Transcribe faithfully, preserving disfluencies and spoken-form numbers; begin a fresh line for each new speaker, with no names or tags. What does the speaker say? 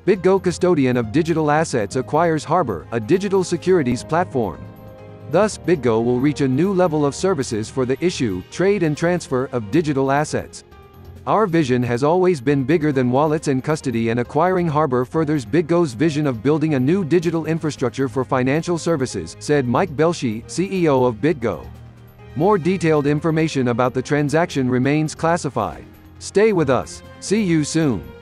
BitGO, custodian of digital assets, acquires Harbor, a digital securities platform. Thus, BitGO will reach a new level of services for the issue, trade and transfer of digital assets. Our vision has always been bigger than wallets and custody, and acquiring Harbor furthers BitGo's vision of building a new digital infrastructure for financial services, said Mike Belshe, C E O of BitGo. More detailed information about the transaction remains classified. Stay with us. See you soon.